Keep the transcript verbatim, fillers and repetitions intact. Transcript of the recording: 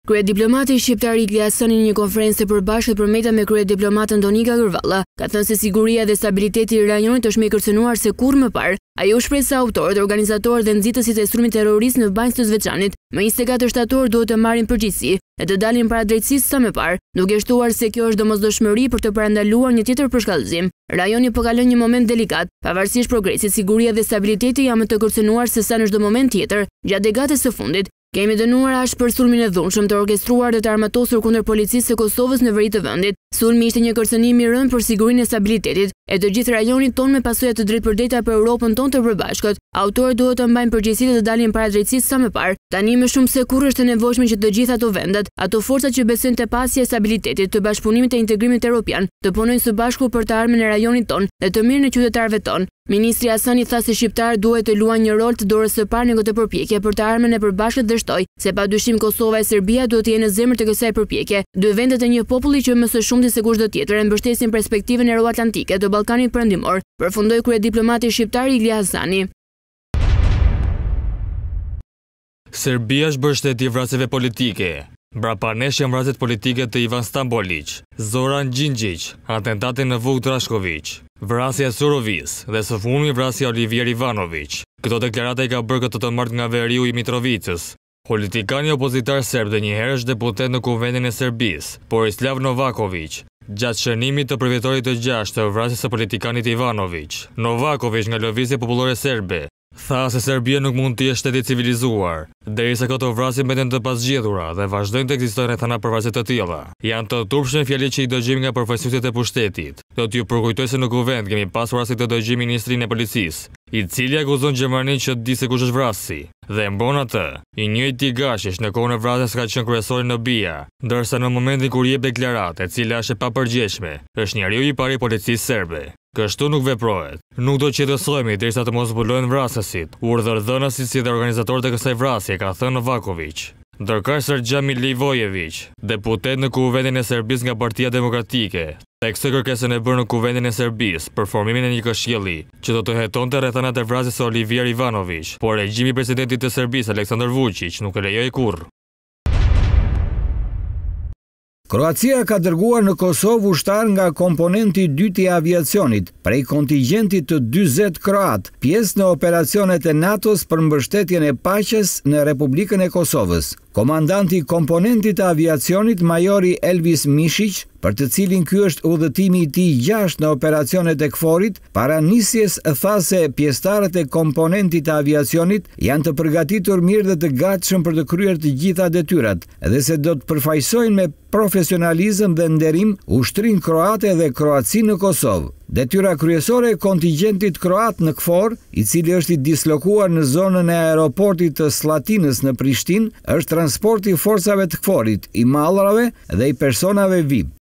Kryediplomati shqiptar Ikli Hasani në një konferencë të përbashkët për meta me kryediplomatën Donika Gërvalla ka thënë se siguria dhe stabiliteti i rajonit është më i kërcënuar se kurrë më parë. Ai u shpreh se autorët, organizatorët dhe nxitësit e sulmit terrorist në Banjë të Zveçanit më njëzet e katër shtator duhet të marrin përgjegjësi e të dalin para drejtësisë sa më parë, duke shtuar se kjo është domosdoshmëri për të parandaluar një tjetër përshkallëzim. Rajoni po kalon një moment delikat, pavarësisht progresit, siguria dhe stabiliteti janë më të kërcënuar se sa në çdo moment tjetër. Gjatë degatës së fundit, kemi dënuar ashtë për sulmin e dhunshëm të orkestruar dhe të armatosur kundër policisë së Kosovës në veri të vendit. Sulmi ishte një kërcënim i rënd për sigurinë e stabilitetit e të gjithë rajonit ton me pasojë të drejtpërdrejta për Europën ton të përbashkët. Autorët duhet të mbajnë përgjegjësi dhe të dalin para drejtësisë sa më parë. Tani më shumë se kurrë është e nevojshme që të gjithë ato vendet, ato forcat që besojnë te pasja e stabilitetit, të bashkëpunimit e integrimit evropian, të punojnë së bashku për të ardhmen e rajonit ton dhe të mirën e qytetarëve ton. Ministri Hasani tha se shqiptarët duhet të luajnë një rol të dorës së parë në këtë përpjekje për të ardhmen e përbashkët dhe shtoi se padyshim Kosova e Serbia duhet të jenë në zemër të kësaj përpjekje, dy vendet e një populli që më së shumti se kushdo tjetër e mbështesin perspektivën euroatlantike të Ballkanit Perëndimor, përfundoi kryediplomati shqiptar Ikli Hasani. Serbia është bërë shteti i vrasjeve politike. Mbrapa nesh janë vrasjet politike të Ivan Stambolić, Zoran Gjinxhić, atentati në Vuk Drašković, vrasja e Surovis dhe së fundmi vrasja Olivier Ivanović. Këto deklarata i ka bërë këtë të martë nga veriu i Mitrovicës. Politikani opozitar serb dhe njëherë është deputet në Kuvendin e Serbisë, Borislav Novaković, gjatë shënimit të përvjetorit të gjashtë të vrasjes së politikanit Ivanović. Novaković nga Lëvizja Popullore Serbe tha se Serbia nuk mund të jetë shteti civilizuar, derisa këto vrasje mbeten të pasgjedhura dhe vazhdojnë të ekzistojnë rrethana për vrasje të tilla. Janë të turpshme fjalët që i dëgjojmë nga përfaqësuesit e pushtetit. Do t'ju përkujtoj se në kuvend kemi pasur rasti të dëgjojmë ministrin e policisë, i cili akuzon Gjermaninë që di se kush është vrasi dhe mbron atë. I njëjti Gashish në kohën e vrasjes ka qenë kryesori në B I A, ndërsa në momentin kur jep deklaratë, e cila është e papërgjegjshme, është njeriu i parë i policisë serbe. Kështu nuk veprohet. Nuk do qetësohemi derisa të mos zbulohen vrasësit, urdhërdhënësit si dhe organizatorët e kësaj vrasje, ka thënë Novaković. Ndërkohë Srdjan Milivojević, deputet në Kuvendin e Serbisë nga Partia Demokratike, theksoi kërkesën e bërë në Kuvendin e Serbisë për formimin e një këshilli që do të hetonte rrethanat e vrasjes së Olivier Ivanović, por regjimi i presidentit të Serbisë Aleksandar Vučić nuk e lejoi kurrë. Kroacia ka dërguar në Kosovë ushtar nga komponenti i dytë i aviacionit, prej kontingjentit të dyzet kroat, pjesë në operacionet e NATO-s për mbështetjen e paqes në Republikën e Kosovës. Komandanti i komponentit të aviacionit, majori Elvis Mishić, për të cilin ky është udhëtimi i tij gjashtë në operacionet e KFOR-it, para nisjes tha se pjesëtarët e komponentit të aviacionit janë të përgatitur mirë dhe të gatshëm për të kryer të gjitha detyrat, dhe se do të përfaqësojnë me profesionalizëm dhe nderim ushtrinë kroate dhe Kroacinë në Kosovë. Detyra kryesore e kontingjentit kroat në KFOR, i cili është i dislokuar në zonën e aeroportit të Slatinës në Prishtinë, është transporti i forcave të KFOR-it, i mallrave dhe i personave V I P.